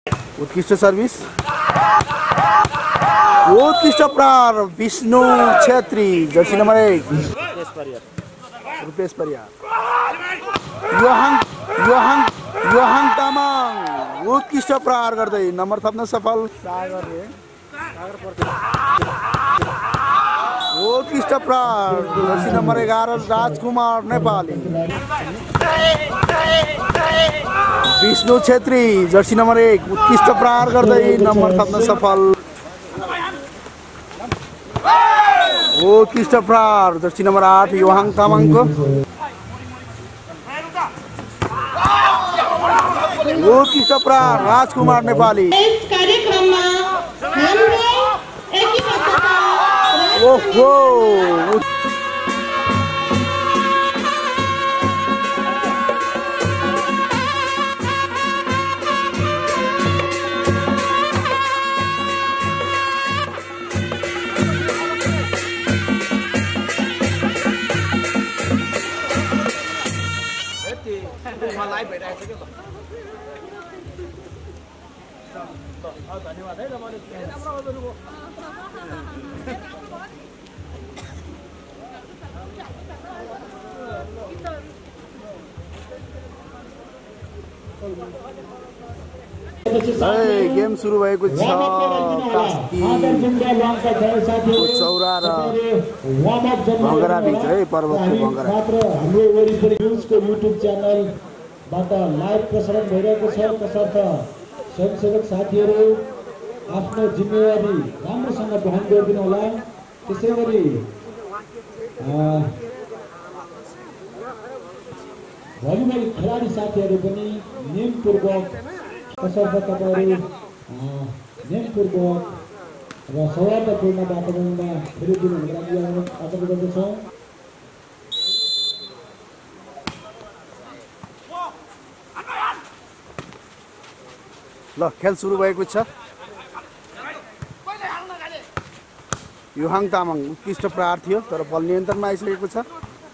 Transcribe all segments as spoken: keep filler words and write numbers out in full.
उत्कृष्ट सर्भिस, उत्कृष्ट प्रहार विष्णु छेत्री जर्सी नंबर एक रुपेश परियार, योहाङ योहाङ योहाङ तामाङ उत्कृष्ट प्रहार गर्दै नम्बर थप्न सफल। सागरले उत्कृष्ट प्रहार जर्सी नम्बर एघार राजकुमार नेपाली, विष्णु छेत्री जर्सी नम्बर एक उत्कृष्ट प्रहार गर्दै नम्बर थप्न सफल। उत्कृष्ट प्रहार जर्सी नम्बर आठ योहाङ तामाङको, उत्कृष्ट प्रहार राजकुमार नेपाली। ओहो धन्यवाद है तपाईँले राम्रो गर्नुभयो। गेम सुरु भएको छ। चौरा र भङ्गरा बीच है, पर्वतको भङ्गरा। हाम्रो वरिपरि न्युजको युट्युब च्यानलबाट लाइभ प्रसारण भइरहेको छ। तसर्थ स्वयंसेवक साथीहरू आफ्नो जिम्मेवारी राम्रोसँग वहन गरिदिनु होला। त्यसै गरी भलिबल खेलाडी साथीहरू पनि नियमपूर्वक तसर्थ तपाईँहरू नियमपूर्वक र सौहार्दपूर्ण वातावरणमा खेलिदिनुको लागि आग्रह गर्दछौँ। ल खेल सुरु भएको छ। योहाङ तामाङ उत्कृष्ट प्रहार थियो तर बल नियन्त्रणमा आइसकेको छ।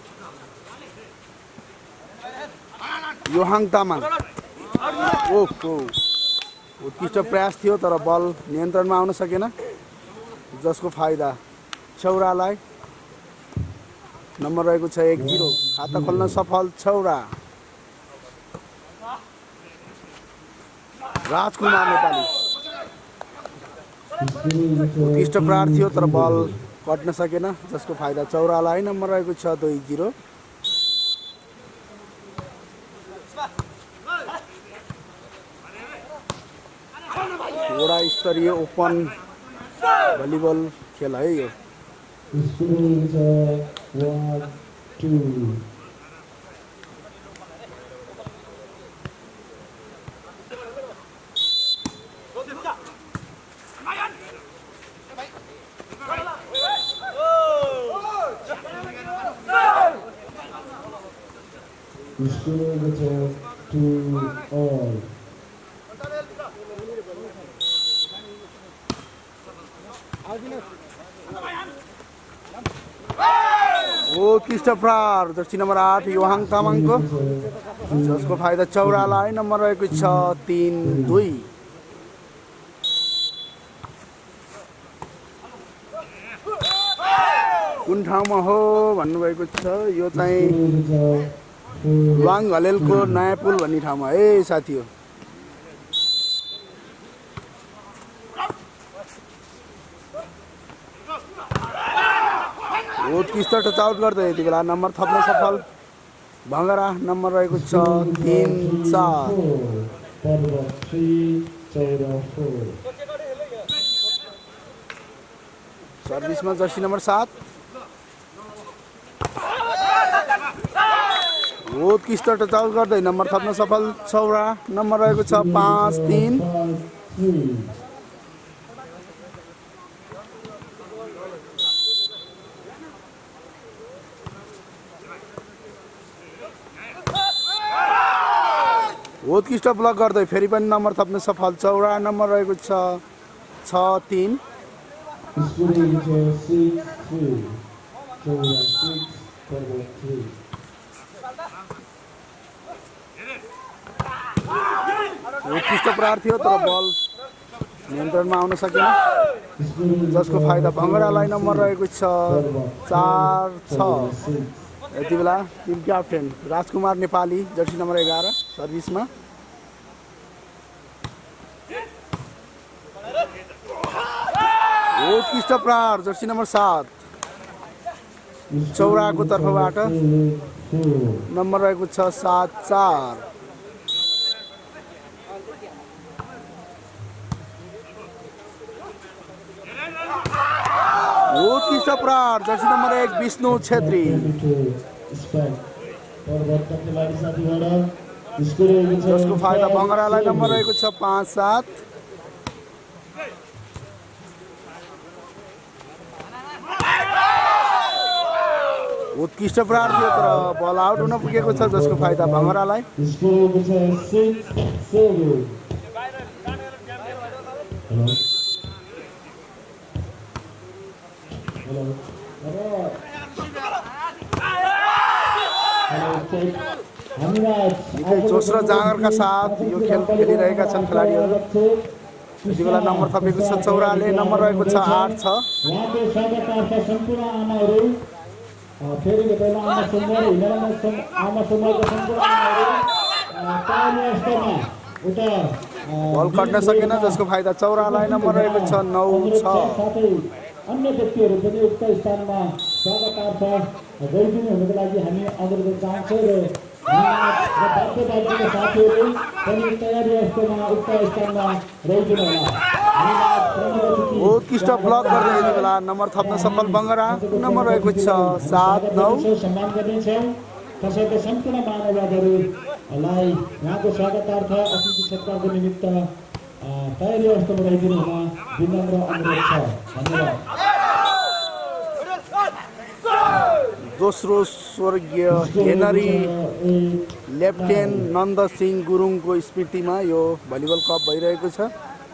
योहाङ तामाङ ओहो उत्कृष्ट प्रयास थियो तर बल नियन्त्रणमा आउन सकेन, जसको फाइदा छौरालाई। नम्बर रहेको छ एक जिरो, खाता खोल्न सफल छौरा। राजकुमार नेपाली उत्कृष्ट प्रहार थियो तर बल कट्न सकेन, जसको फाइदा चौरालाई। नम्बर रहेको छ दुई जिरो। वडा स्तरीय ओपन भलिबल खेल है यो। उत्कृष्ट प्रहार जर्सी नम्बर आठ योहाङ तामाङको, जसको फाइदा चौरालाई। नम्बर रहेको छ तीन दुई। कुन ठाउँमा हो भन्नुभएको छ, यो चाहिँ लुवाङ घलेलको नयाँ पुल भन्ने ठाउँमा है साथी हो। उत्कृष्ट टच आउट गर्दै यति बेला नम्बर थप्न सफल भङ्गरा। नम्बर रहेको छ तीन चार। सर्भिसमा जर्सी नम्बर सात उत्कृष्ट टच आउट गर्दै नम्बर थप्न सफल छौरा। नम्बर रहेको छ पाँच तीन। उत्कृष्ट ब्लक गर्दै फेरि पनि नम्बर थप्न सफल चौरा। नम्बर रहेको छ छ तीन। उत्कृष्ट प्रहार थियो तर बल नियन्त्रणमा आउन सकेन, जसको फाइदा भङ्गरालाई। नम्बर रहेको छ चार छ। यति बेला team captain Rajkumar Nepali jersey number एघार सर्भिसमा। उत्कृष्ट प्रहार जर्सी नम्बर सात चौराको तर्फबाट। नम्बर रहेको छ सात चार। उत्कृष्ट प्रहार जर्सी नम्बर एक विष्णु छेत्री। जसको फाइदा भङ्गरालाई। नम्बर रहेको छ पाँच सात। उत्कृष्ट प्रहार थियो तर बल आउट हुन पुगेको छ, जसको फाइदा भङ्गरालाई। निकै जोस र जाँगरका साथ यो खेल खेलिरहेका छन् खेलाडीहरू। यति बेला नम्बर थपेको छ चौराले। नम्बर रहेको छ आठ छ। बल कट्न सकेन, जसको फाइदा चौरालाई। नम्बर रहेको छ नौ छ। अन्य व्यक्तिहरू पनि उक्त स्थानमा स्वागतार्थ गइदिनु हुनुको लागि हामी अनुरोध चाहन्छौँ र बाध्यताका साथीहरू पनि तयारी अवस्थामा उक्त स्थानमा रहिदिनु होला। उत्कृष्ट ब्लक गर्दै यति बेला नम्बर थप्न सफल बङ्गरा। नम्बर रहेको छ सात नौ। सम्मान गर्नेछौँ। तसर्थ सम्पूर्ण मानववादहरूलाई यहाँको स्वागतार्थ अतिथि सत्कारको निमित्त तयारी अवस्थामा रहिदिनु हुन विनम्र अनुरोध छ। धन्यवाद। दोस्रो स्वर्गीय हेनरी लेफ्टेन नन्द सिंह गुरुङको स्मृतिमा यो भलिबल कप भइरहेको छ।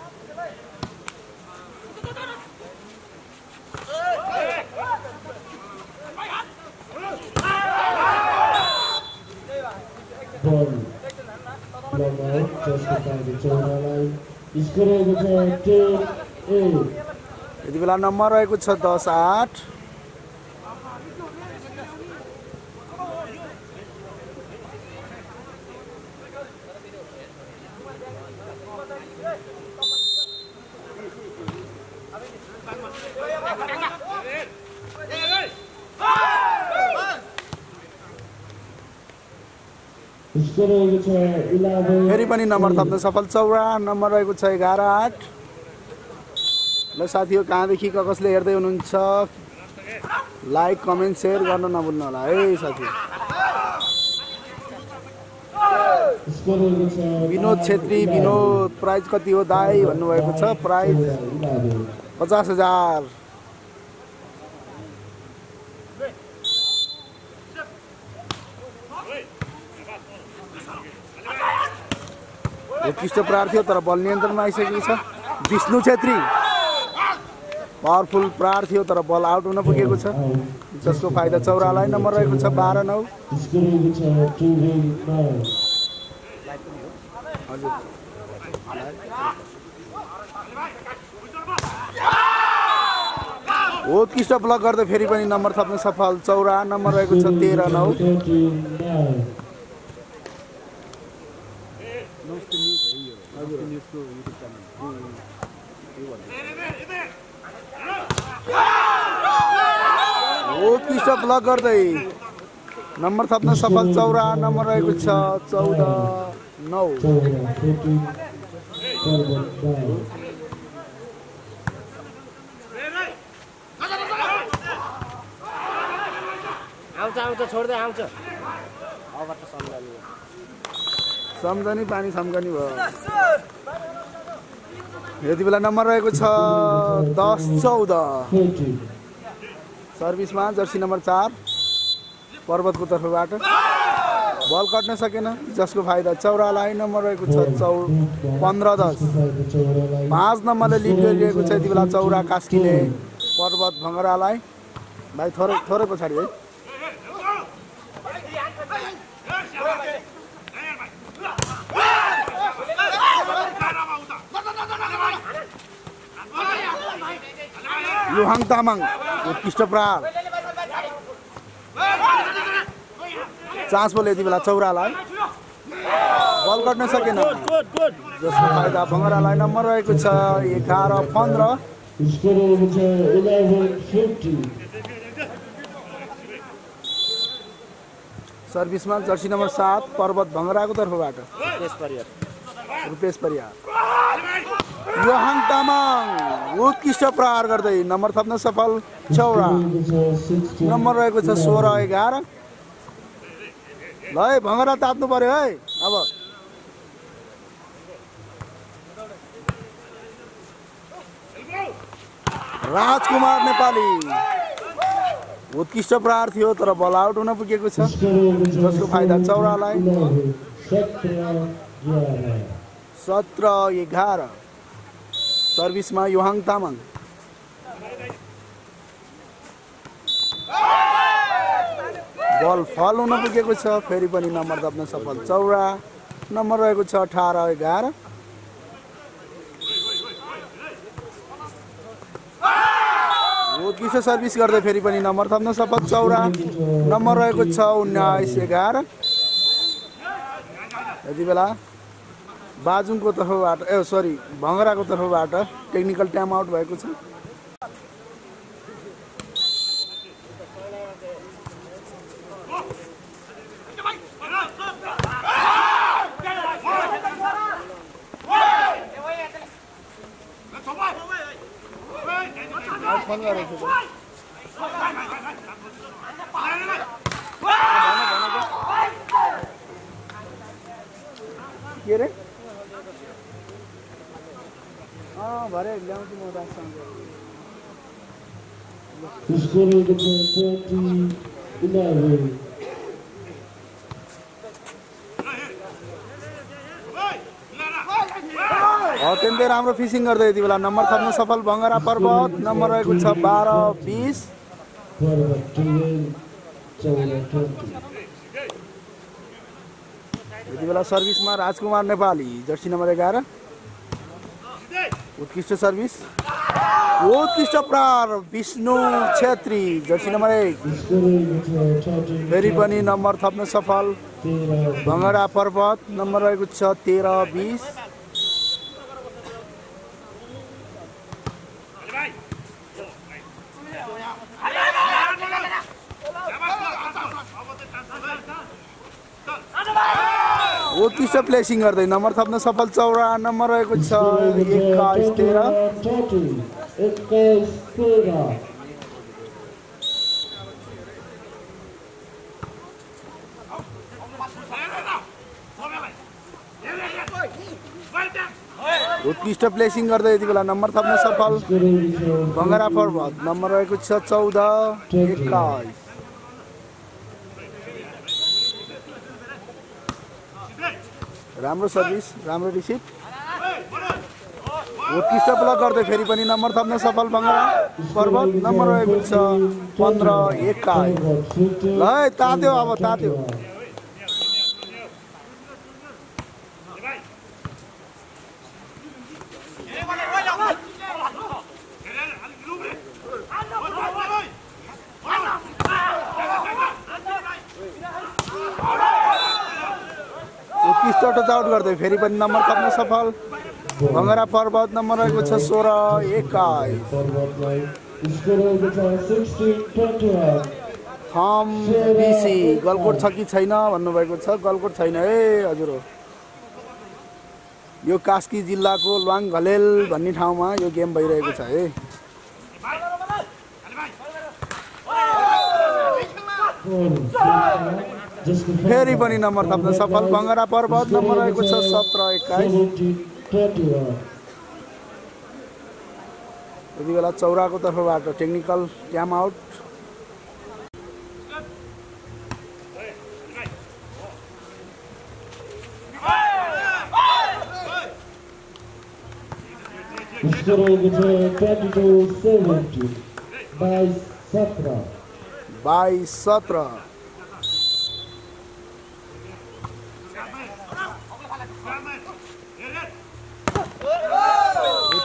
यति बेला नम्बर रहेको छ दस आठ। फेरि पनि नम्बर थप्न सफल चौरा। नम्बर रहेको छ एघार आठ। ल साथीहरू, कहाँदेखि कसले हेर्दै हुनुहुन्छ लाइक कमेन्ट सेयर गर्न नभुल्नु होला है साथी। विनोद छेत्री। विनोद प्राइज कति हो दाई भन्नुभएको छ। प्राइज पचास हजार। उत्कृष्ट प्रहार थियो तर बल नियन्त्रणमा आइसकेको छ। विष्णु छेत्री पावरफुल प्रहार थियो तर बल आउट हुन पुगेको छ, जसको फाइदा चौरालाई। नम्बर रहेको छ बाह्र नौ। उत्कृष्ट ब्लक गर्दै फेरि पनि नम्बर थप्न सफल चौरा। नम्बर रहेको छ तेह्र नौ। उत्कृष्ट ब्लक गर्दै नम्बर थप्न सफल चौरा। नम्बर रहेको छ चौध नौ। आउँछ आउँछ छोड्दै आउँछ। सम्झनी पानी सम्झनी भयो। यति बेला नम्बर रहेको छ दस चौध। सर्भिसमा जर्सी नम्बर चार पर्वतको तर्फबाट। बल कट्न सकेन, जसको फाइदा चौरालाई। नम्बर रहेको छ चौ पन्ध्र दस। पाँच नम्बरले लिड गरिरहेको छ यति बेला चौरा कास्कीले पर्वत भङ्गरालाई। भाइ थोरै थोरै पछाडि है। युहाङ तामाङ उत्कृष्ट प्रहार चान्स बोल यति बेला चौरालाई बल गर्न सकेन जसको फाइदा भँगरालाई नम्बर रहेको छ एघार पन्ध्र सर्भिसमा जर्सी नम्बर सात पर्वत भँगराको तर्फबाट रुपेश परियार युहाङ तामाङ उत्कृष्ट प्रहार गर्दै नम्बर थप्न सफल चौरा नम्बर रहेको छ सोह्र एघार ल है भँगरा ताप्नु पर्यो है अब राजकुमार नेपाली उत्कृष्ट प्रहार थियो तर बल आउट हुन पुगेको छ जसको फाइदा चौरालाई सत्र एघार सर्भिसमा युहाङ तामाङ बल फल हुन पुगेको छ फेरि पनि नम्बर दब्न सफल चौरा नम्बर रहेको छ अठार एघार उत्कृष्ट सर्भिस गर्दै फेरि पनि नम्बर थप्न सफल चौरा नम्बर रहेको छ उन्नाइस एघार यति बेला बाजुङको तर्फबाट ए सरी भँगराको तर्फबाट टेक्निकल टाइम आउट भएको छ के रे अँ भरे ल्याउँछु म राजसँग अत्यन्तै राम्रो फिसिङ गर्दै यति बेला नम्बर थप्न सफल भँगरा पर्वत नम्बर रहेको छ बाह्र बिस यति बेला सर्भिसमा राजकुमार नेपाली जर्सी नम्बर एघार उत्कृष्ट सर्भिस उत्कृष्ट प्रहार विष्णु छेत्री जर्सी नम्बर एक फेरि पनि नम्बर थप्न सफल भँगरा पर्वत नम्बर रहेको छ तेह्र बिस उत्कृष्ट प्लेसिङ गर्दै नम्बर थप्न सफल चौरा नम्बर रहेको छ एक्काइस तेह्र उत्कृष्ट प्लेसिङ गर्दै यति बेला नम्बर थप्न सफल भँगरा पर्वत नम्बर रहेको छ चौध एक्काइस राम्रो सर्भिस राम्रो रिसिभ उत्कृष्ट ब्लक गर्दै फेरि पनि नम्बर थप्न सफल भँगरा पर्वत नम्बर रहेको छ पन्ध्र एक्काइस ल है तात्यो अब तात्यो उत्कृष्ट टच आउट गर्दै फेरि पनि नम्बर थप्न सफल भँगरा पर्वत नम्बर रहेको छ सोह्र एक्काइस थम बिसी गलकोट छ कि छैन भन्नुभएको छ गलकोट छैन है हजुर हो यो कास्की जिल्लाको ल्वाङ घलेल भन्ने ठाउँमा यो गेम भइरहेको छ है फेरि पनि नम्बर थप्न सफल भँगरा पर्वत नम्बर रहेको छ सत्र एक्काइस यति बेला चौराको तर्फबाट टेक्निकल टाइम आउट बाइस सत्र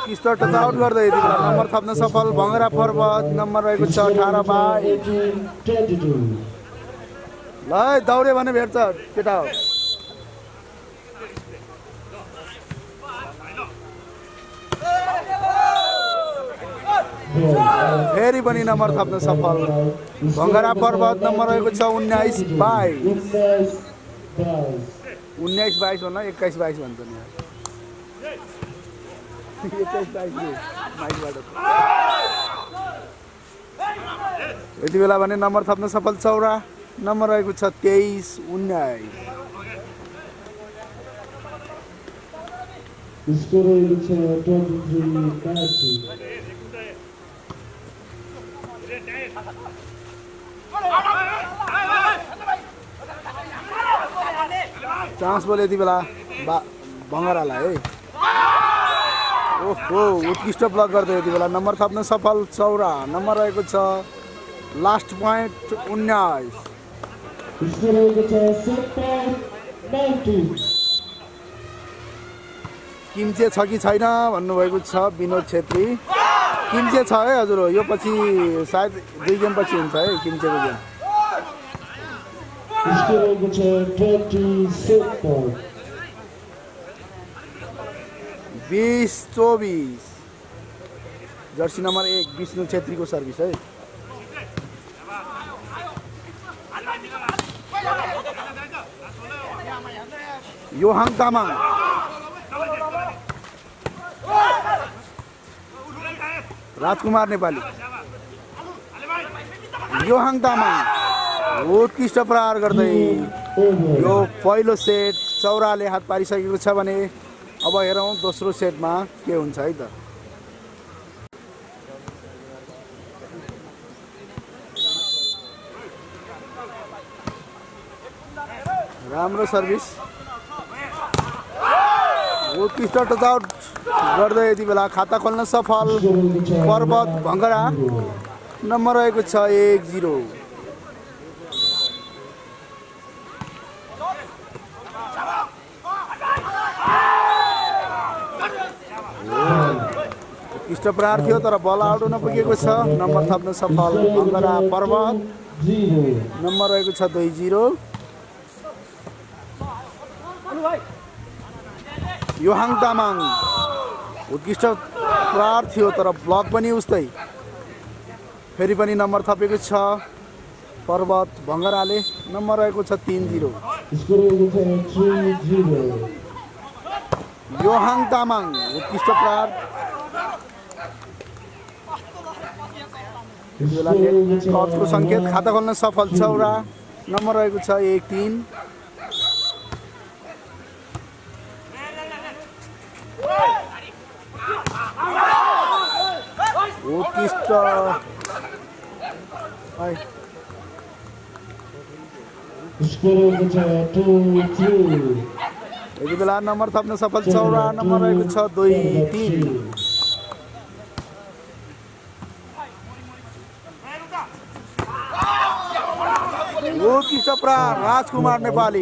उत्कृष्ट टचआउट गर्दै यति बेला नम्बर थप्न सफल भङ्गरा पर्वत नम्बर रहेको छ अठार बाइस। ल दौड्यो भने भेट्छ केटा हो। फेरि पनि नम्बर थप्न सफल भङ्गरा पर्वत नम्बर रहेको छ उन्नाइस बाइस। उन्नाइस बाइस भन्दा एक्काइस बाइस भन्छ नि एक्काइस बाइस माइकबाट यति बेला भने नम्बर थप्न सफल चौरा नम्बर रहेको छ तेइस उन्नाइस। चान्स बोले यति बेला भङ्गरालाई है। ओहो उत्कृष्ट ब्लक गर्दै यति बेला नम्बर थप्न सफल चौरा नम्बर रहेको छ लास्ट पोइन्ट उन्नाइस। किम्चे छ कि छैन भन्नुभएको छ विनोद छेत्री। किम्चे छ है हजुर यो पछि सायद दुई गेम पछि हुन्छ है किम्चेको गेम। बीस चौबीस जर्सी नम्बर एक विष्णु छेत्रीको सर्भिस है। योहाङ तामाङ राजकुमार नेपाली योहाङ तामाङ उत्कृष्ट प्रहार गर्दै यो पहिलो सेट चौराले हात पारिसकेको छ भने अब हेरौँ दोस्रो सेटमा के हुन्छ है त। राम्रो सर्भिस उत्कृष्ट टचआउट गर्दै यति बेला खाता खोल्न सफल पर्वत भङ्गरा नम्बर रहेको छ एक जिरो। उत्कृष्ट प्रहार थियो तर बल आउट हुन पुगेको छ नम्बर थप्न सफल भङ्गरा पर्वत नम्बर रहेको छ दुई जिरो। योहाङ तामाङ उत्कृष्ट प्रहार थियो तर ब्लक पनि उस्तै फेरि पनि नम्बर थपेको छ पर्वत भङ्गराले नम्बर रहेको छ तीन जिरो। योहाङ तामाङ उत्कृष्ट प्रहार कटको सङ्केत खाता खोल्न सफल चौरा नम्बर रहेको छ एक तीन। उत्कृष्ट यति बेला नम्बर थप्न सफल चौरा नम्बर रहेको छ दुई तीन। उत्कृष्ट प्रहार राजकुमार नेपाली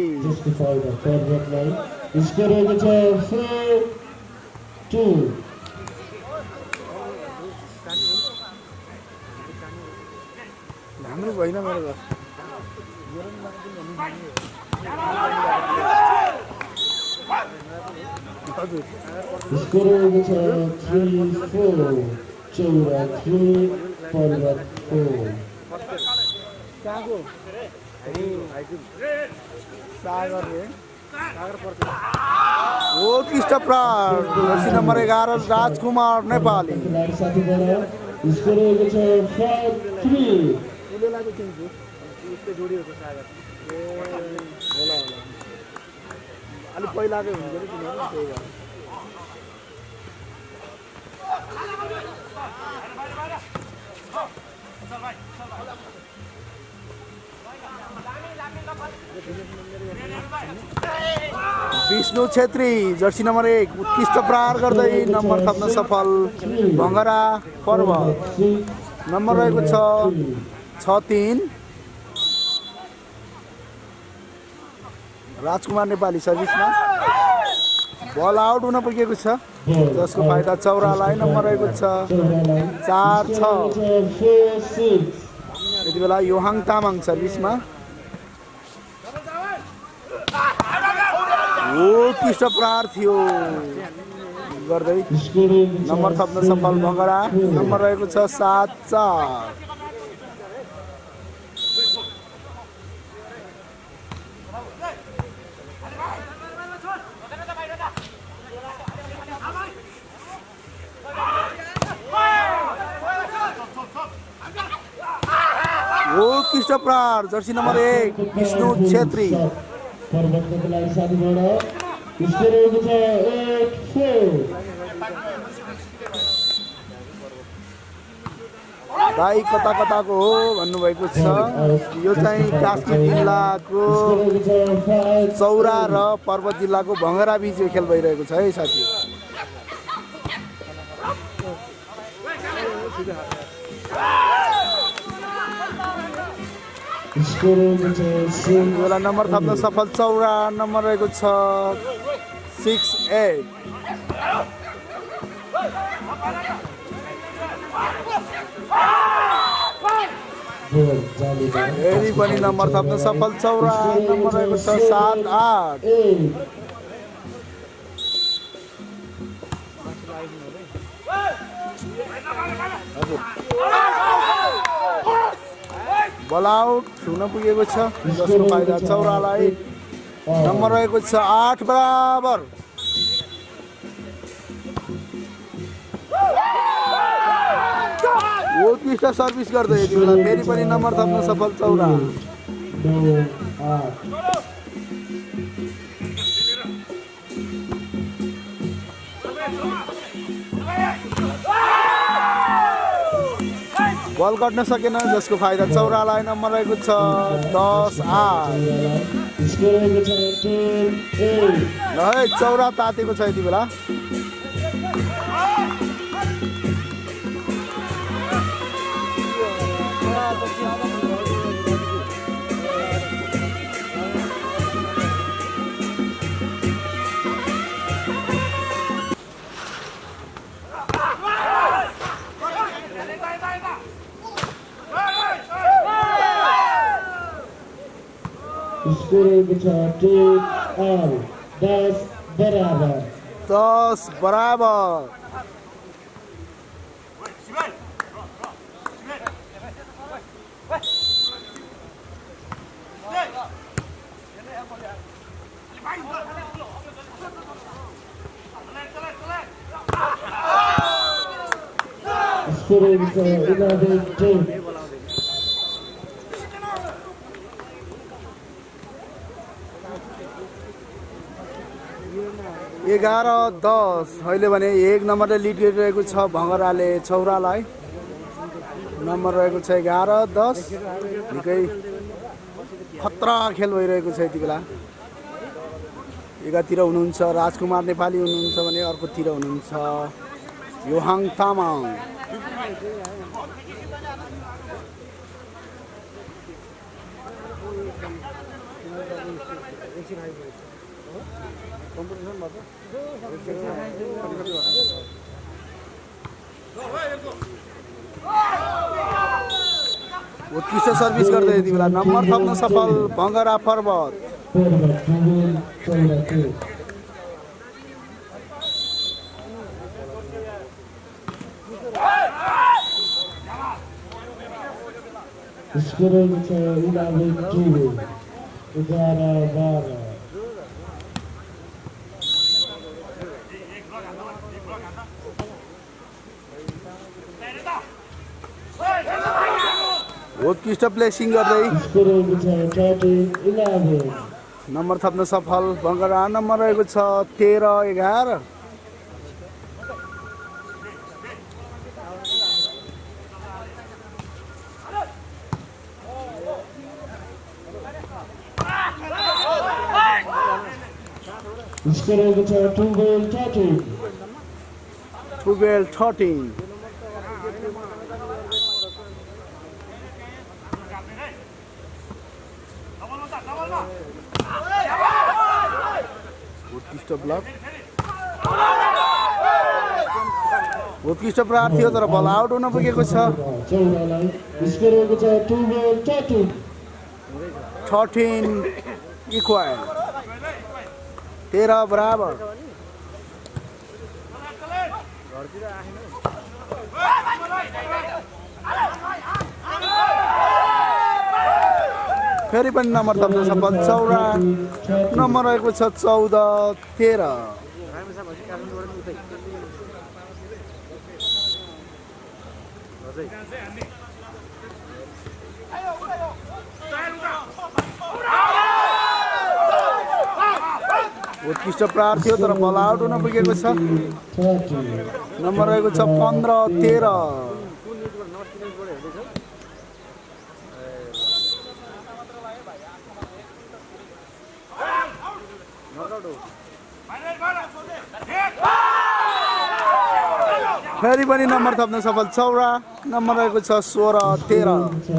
हाम्रो भएन मेरो घर उत्कृष्ट प्रहार जर्सी नम्बर एघार राजकुमार नेपाली अलिक पहिलाकै हुन्छ नि किनभने त्यही भएर विष्णु छेत्री जर्सी नम्बर एक उत्कृष्ट प्रहार गर्दै नम्बर थप्न सफल भङ्गरा पर्वत नम्बर रहेको छ छ तीन। राजकुमार नेपाली सर्भिसमा बल आउट हुन पुगेको छ जसको फाइदा चौरालाई नम्बर रहेको छ चार छ। यति बेला योहाङ तामाङ सर्भिसमा उत्कृष्ट प्रहार थियो गर्दै नम्बर थप्न सफल भँगरा नम्बर रहेको छ सात चार। उत्कृष्ट प्रहार जर्सी नम्बर एक विष्णु छेत्री भाइ कता कताको हो भन्नुभएको छ। यो चाहिँ कास्की जिल्लाको चौरा र पर्वत जिल्लाको भँगरा बीच यो खेल भइरहेको छ है साथी। बेला नम्बर थप्न सफल चौरा नम्बर रहेको छ सिक्स एट। फेरि पनि नम्बर थप्न सफल चौरा नम्बर रहेको छ सात आठ। बल आउट हुन पुगेको छ जसको फाइदा चौरालाई नम्बर रहेको छ आठ बराबर। उत्कृष्ट सर्भिस गर्दै यति बेला फेरि पनि नम्बर थप्न सफल चौरा। बल कट्न सकेन जसको फाइदा चौरालाई नम्बर रहेको छ दस आठ। ल है चौरा तातेको छ यति बेला। दस बराबर दस बराबर। एघार दस अहिले भने एक नम्बरले लिड गरिरहेको छ भँगराले चौरालाई नम्बर रहेको छ एघार दस। निकै खतरा खेल भइरहेको छ यति बेला। एकातिर हुनुहुन्छ राजकुमार नेपाली हुनुहुन्छ भने अर्कोतिर हुनुहुन्छ योहाङ तामाङ। उत्कृष्ट सर्भिस गर्दै यति बेला नम्बर थप्न सफल भँगरा पर्वत। उत्कृष्ट प्लेसिङ गर्दै नम्बर थप्न सफल भँगरा नम्बर रहेको छ तेह्र एघार। twelve thirteen. उत्कृष्ट ब्लक उत्कृष्ट प्रहार थियो तर बल आउट हुन पुगेको छ। चौरालाई स्कोर भएको छ two goal thirteen thirteen equal तेह्र बराबर। फेरि पनि नम्बर थप्न सफल चौरा नम्बर रहेको छ चौध तेह्र। उत्कृष्ट प्रहार थियो तर बल आउट हुन पुगेको छ। नम्बर रहेको छ पन्ध्र तेह्र। फेरि पनि नम्बर थप्न सफल चौरा नम्बर रहेको छ सोह्र तेह्र।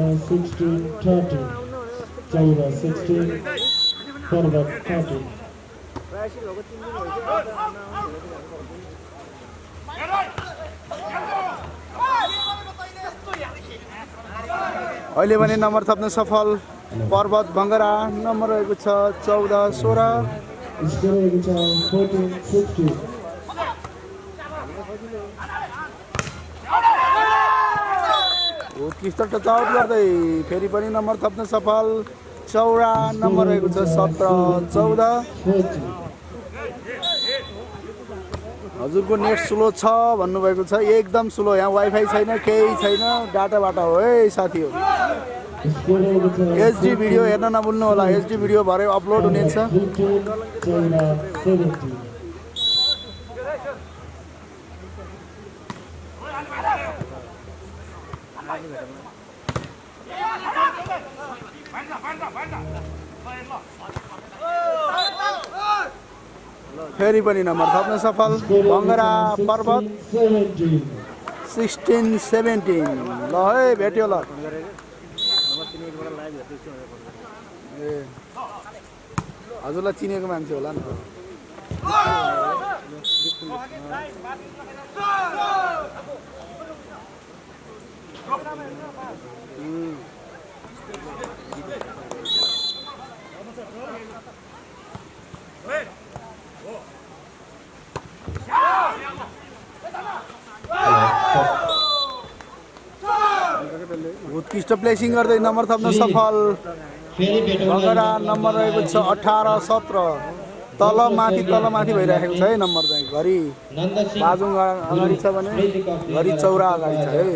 अहिले भने नम्बर थप्न सफल पर्वत भङ्गरा नम्बर रहेको छ चौध सोह्र। उत्कृष्ट टच आउट गर्दै फेरि पनि नम्बर थप्न सफल चौरा नम्बर रहेको छ सत्र चौध। हजुरको नेट स्लो छ भन्नुभएको छ, एकदम स्लो। यहाँ वाइफाई छैन केही छैन, डाटाबाट हो है साथीहरू। एचडी भिडियो हेर्न नभुल्नु होला, एचडी भिडियो भरे अपलोड हुनेछ। फेरि पनि नम्बर थप्न सफल भङ्गरा पर्वत सिक्सटिन सेभेन्टिन। ल है भेट्यो ल। ए हजुरलाई चिनेको मान्छे होला नि। उत्कृष्ट प्लेसिङ गर्दै नम्बर थप्न सफल भङ्गरा नम्बर रहेको छ अठार सत्र। तल माथि तल माथि भइरहेको छ है नम्बर चाहिँ। घरि बाजुङ अगाडि छ भने घरि चौरा अगाडि छ है।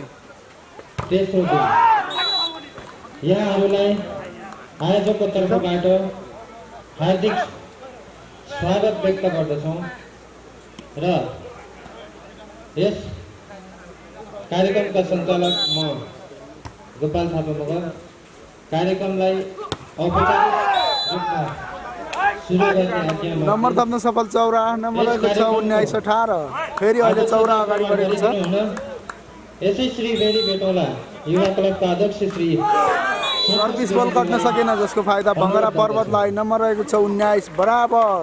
यहाँहरूलाई आयोजकको तर्फबाट हार्दिक स्वागत व्यक्त गर्दछौँ र यस कार्यक्रमका सञ्चालक म गोपाल थापा मगर कार्यक्रमलाई औपचारिक रूपमा सुरु गर्ने आज्ञा। नम्बर थप्न सफल चौरा नम्बर रहेको छ उन्नाइस अठार। फेरि अहिले चौरा अगाडि बढेको छ। यसै श्री बेरी बेटौला युवा क्लबका अध्यक्ष श्री सर्भिस बल कट्न सकेन जसको फाइदा भङ्गरा पर्वतलाई। नम्बर रहेको छ उन्नाइस बराबर।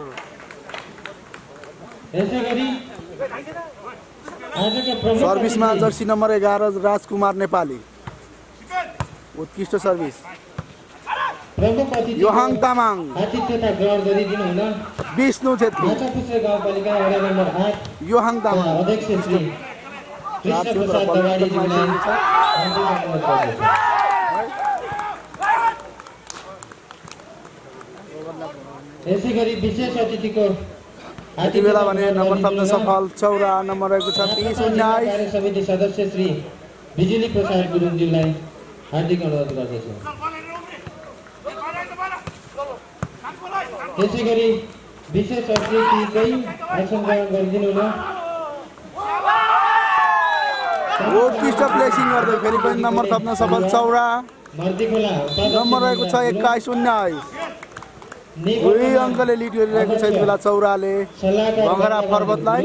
यसैगरी सर्भिसमा जर्सी नम्बर एघार राजकुमार नेपाली। उत्कृष्ट सर्भिस प्रमुख अतिथि योहाङ तामाङ आतिथ्यता ग्रहण गरिदिनु हुन विष्णु छेत्री माछापुच्छ्रे गाउँपालिका वडा नम्बर आठ योहाङ तामाङ अध्यक्ष श्री कृष्ण प्रसाद दवाडीज्यूलाई यसै गरी विशेष अतिथिको यति बेला भने नम्बर थप्न सफल चौरा नम्बर रहेको छ तीस उन्नाइस। समिति सदस्य श्री बिजुली प्रसाद गुरुङज्यूलाई हार्दिक अनुरोध गर्दछु। त्यसै गरी विशेष अतिथिकै आसन ग्रहण गरिदिनु हुन उत्कृष्ट प्लेसिङ गर्दै फेरि पनि नम्बर थप्न सफल चौरा नम्बर रहेको छ एक्काइस उन्नाइस। दुई अङ्कले लिड गरिरहेको छ यति बेला चौराले भङ्गरा पर्वतलाई।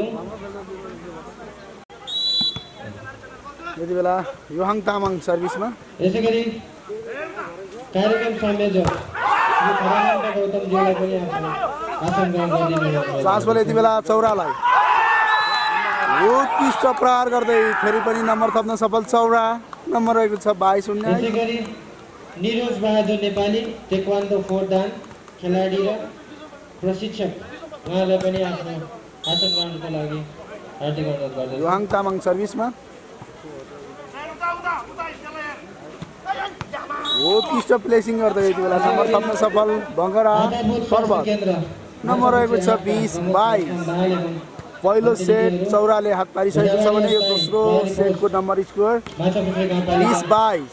यति बेला योहाङ तामाङ सर्भिसमा। यसै गरी कार्यक्रम संयोजक श्री खरानन्द गौतमज्यूलाई पनि आफ्नो आसन ग्रहण गरिदिनु हुन चान्स बल यति बेला चौरालाई। उत्कृष्ट प्रहार गर्दै फेरि पनि नम्बर थप्न सफल चौरा नम्बर रहेको छ बाइस शून्य। त्यसैगरी निरोज बहादुर नेपाली टेक्वान्डो फोरदान खेलाडी र प्रशिक्षक उहाँलाई पनि आफ्नो आसन ग्रहणको लागि हार्दिक अनुरोध गर्दछु। युहाङ तामाङ सर्भिसमा उत्कृष्ट प्लेसिङ गर्दै यति बेला नम्बर थप्न सफल बङ्गरा पर्वत नम्बर रहेको छ बिस बाइस। पहिलो सेट चौराले हात पारिसकेको छ भने यो दोस्रो सेटको नम्बर स्कोर बिस बाइस।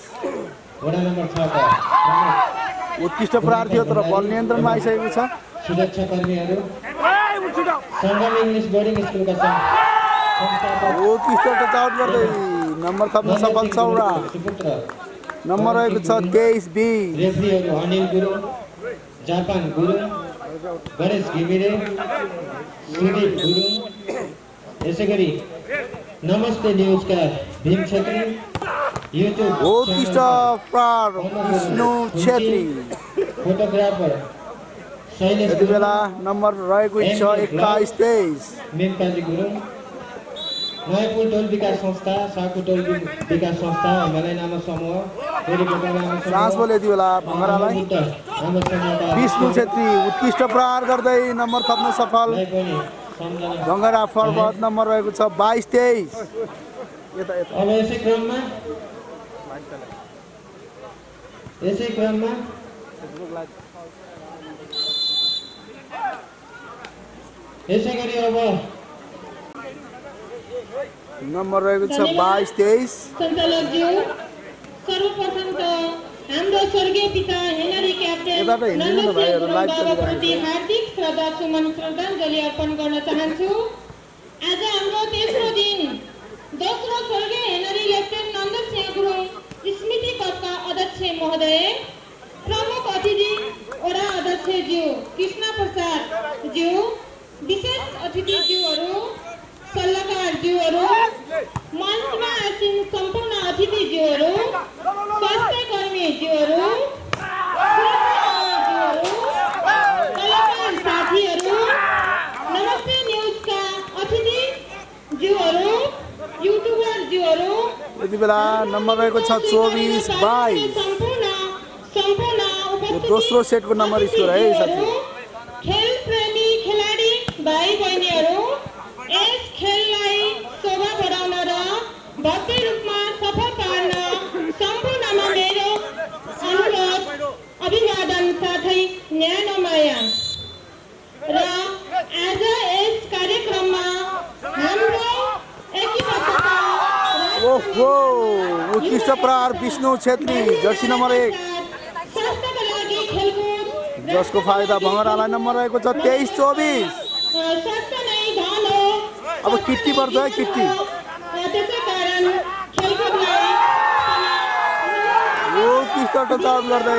उत्कृष्ट प्रहार थियो तर बल नियन्त्रणमा आइसकेको छ। सुरक्षाकर्मीहरू सङ्गम इङ्ग्लिस बोर्डिङ स्कुलका उत्कृष्ट टचआउट गर्दै नम्बर थप्न सफल चौरा नम्बर रहेको छ तेइस बिस। रेफ्रीहरू अनिल गुरुङ जापान गुरुङ गणेश घिमिरे सुदीप गुरुङ। यसै गरी नमस्ते न्युजका भीम छेत्री युट्युब उत्कृष्ट प्रहार विष्णु छेत्री। फोटोग्राफर शैलेश यति बेला नम्बर रहेको छ एक्काइस तेइस। मेमकाजी गुरुङ नयाँपुर टोल विकास संस्था साकु टोल विकास संस्था हिमालय नामक समूह सास बोले यति बेला भङ्गरालाई विष्णु छेत्री उत्कृष्ट प्रहार गर्दै नम्बर थप्न सफल भङ्गरा पर्वत नम्बर रहेको छ बाइस तेइस। अब यसै क्रममा यसै क्रममा यसै गरी अब नम्बर रहेको छ बाइस तेइस। सञ्चालकज्यू सर्वप्रथम त हाम्रो स्वर्गीय पिता हेनरी क्याप्टेन नन्दसिंहप्रति हार्दिक श्रद्धा सुमन श्रद्धाञ्जली अर्पण गर्न चाहन्छु। आज हाम्रो तेस्रो दिन दोस्रो स्वर्गीय हेनरी लेफ्टेन्ट नन्दसिंह गुरुङ स्मृति कपका अध्यक्ष महोदय प्रमुख अतिथि वडा अध्यक्षज्यू कृष्ण प्रसाद ज्यू विशेष अतिथिज्यूहरू सल्लाहकारज्यूहरू मञ्चमा आसीन सम्पूर्ण अतिथिज्यूहरू स्वास्थ्य कर्मीज्यूहरू कलाकार साथीहरू नमस्ते न्युजका अतिथिज्यूहरू युट्युबरज्यूहरू यति बेला नम्बर रहेको छ चौबिस बाइस। सम्पूर्ण सम्पूर्ण यो दोस्रो सेटको नम्बर स्कोर है साथी। खेल प्रेमी खेलाडी भाइ बहिनीहरू यस खेललाई शोभा बढाउन र भव्य रूपमा सफल पार्न सम्पूर्णमा मेरो अनुरोध अभिवादन साथै न्यानो माया र आज यस कार्यक्रममा हाम्रो एकताका ओहो उत्कृष्ट प्रहार विष्णु छेत्री जर्सी नम्बर एक स्वास्थ्यका लागि खेलकुद जसको फाइदा भङ्गरालाई नम्बर रहेको छ तेइस चौबिस। स्वास्थ्य नै धन हो। अब किट्टी पर्छ है किट्टी। त्यसै कारण खेलकुदलाई उत्कृष्ट टचआउट गर्दै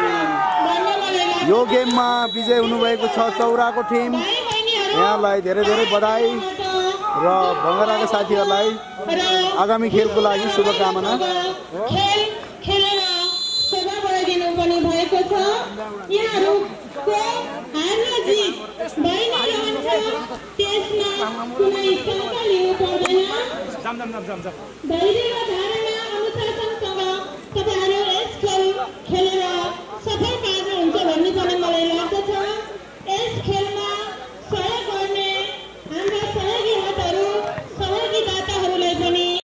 यो गेममा विजय हुनुभएको छ चौराको टिम। यहाँलाई धेरै धेरै बधाई र भङ्गराका साथीहरूलाई आगामी खेलको लागि शुभकामना। खेल खेलेर शोभा बढाइदिनु पनि भएको छ। यहाँहरूको हार र जित भइ नै रहन्छ, त्यसमा कुनै शङ्का लिनु पर्दैन। धैर्य र धारणा अनुशासनसँग तपाईँहरू यस खेल खेलेर